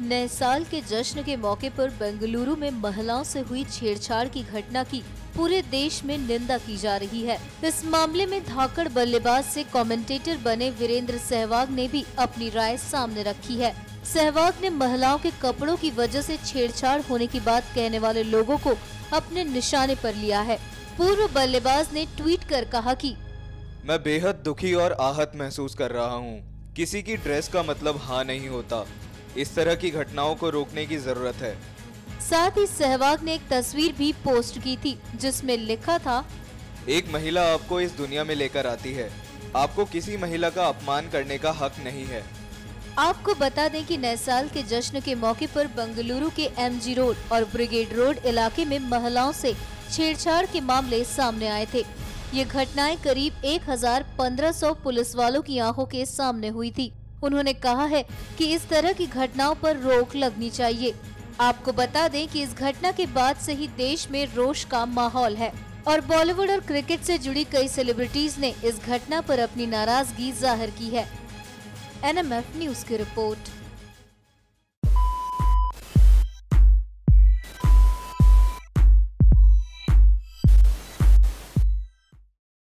नए साल के जश्न के मौके पर बेंगलुरु में महिलाओं से हुई छेड़छाड़ की घटना की पूरे देश में निंदा की जा रही है। इस मामले में धाकड़ बल्लेबाज से कमेंटेटर बने वीरेंद्र सहवाग ने भी अपनी राय सामने रखी है। सहवाग ने महिलाओं के कपड़ों की वजह से छेड़छाड़ होने की बात कहने वाले लोगों को अपने निशाने पर लिया है। पूर्व बल्लेबाज ने ट्वीट कर कहा कि मैं बेहद दुखी और आहत महसूस कर रहा हूँ। किसी की ड्रेस का मतलब हाँ नहीं होता। इस तरह की घटनाओं को रोकने की जरूरत है। साथ ही सहवाग ने एक तस्वीर भी पोस्ट की थी जिसमें लिखा था, एक महिला आपको इस दुनिया में लेकर आती है। आपको किसी महिला का अपमान करने का हक नहीं है। आपको बता दें कि नए साल के जश्न के मौके पर बेंगलुरु के एमजी रोड और ब्रिगेड रोड इलाके में महिलाओं से छेड़छाड़ के मामले सामने आए थे। ये घटनाएं करीब 1500 पुलिस वालों की आंखों के सामने हुई थी। उन्होंने कहा है कि इस तरह की घटनाओं पर रोक लगनी चाहिए। आपको बता दें कि इस घटना के बाद से ही देश में रोष का माहौल है और बॉलीवुड और क्रिकेट से जुड़ी कई सेलिब्रिटीज ने इस घटना पर अपनी नाराजगी जाहिर की है। NMF न्यूज की रिपोर्ट।